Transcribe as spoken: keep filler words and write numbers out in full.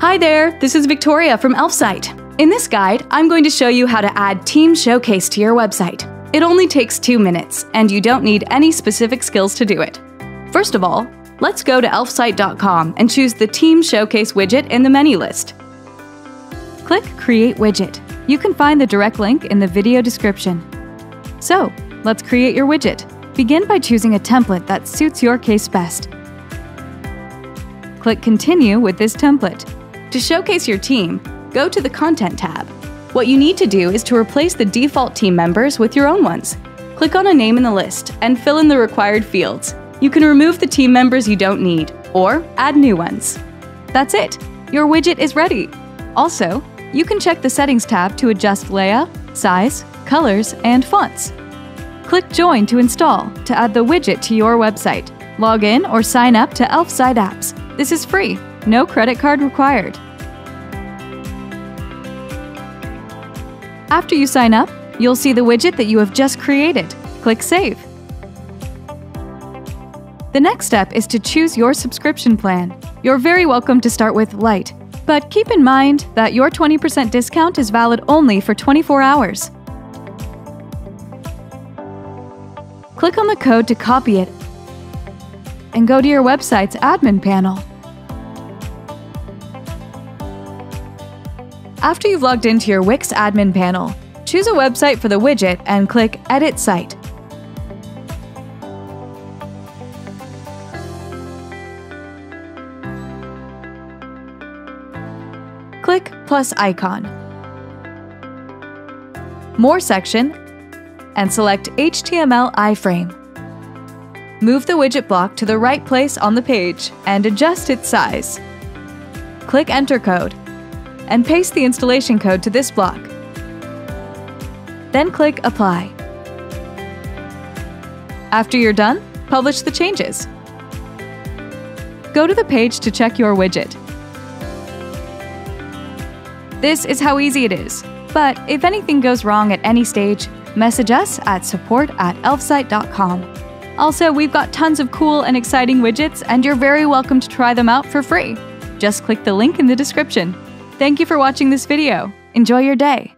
Hi there, this is Victoria from Elfsight. In this guide, I'm going to show you how to add Team Showcase to your website. It only takes two minutes, and you don't need any specific skills to do it. First of all, let's go to elfsight dot com and choose the Team Showcase widget in the menu list. Click Create Widget. You can find the direct link in the video description. So, let's create your widget. Begin by choosing a template that suits your case best. Click Continue with this template. To showcase your team, go to the Content tab. What you need to do is to replace the default team members with your own ones. Click on a name in the list and fill in the required fields. You can remove the team members you don't need, or add new ones. That's it! Your widget is ready! Also, you can check the Settings tab to adjust layout, size, colors, and fonts. Click Join to install to add the widget to your website. Log in or sign up to Elfsight apps. This is free, no credit card required. After you sign up, you'll see the widget that you have just created. Click Save. The next step is to choose your subscription plan. You're very welcome to start with Lite, but keep in mind that your twenty percent discount is valid only for twenty-four hours. Click on the code to copy it and go to your website's admin panel. After you've logged into your Wix admin panel, choose a website for the widget and click Edit Site. Click plus icon, More section, and select H T M L iframe. Move the widget block to the right place on the page and adjust its size. Click Enter Code and paste the installation code to this block. Then click Apply. After you're done, publish the changes. Go to the page to check your widget. This is how easy it is. But if anything goes wrong at any stage, message us at support at elfsight dot com. Also, we've got tons of cool and exciting widgets, and you're very welcome to try them out for free. Just click the link in the description. Thank you for watching this video. Enjoy your day.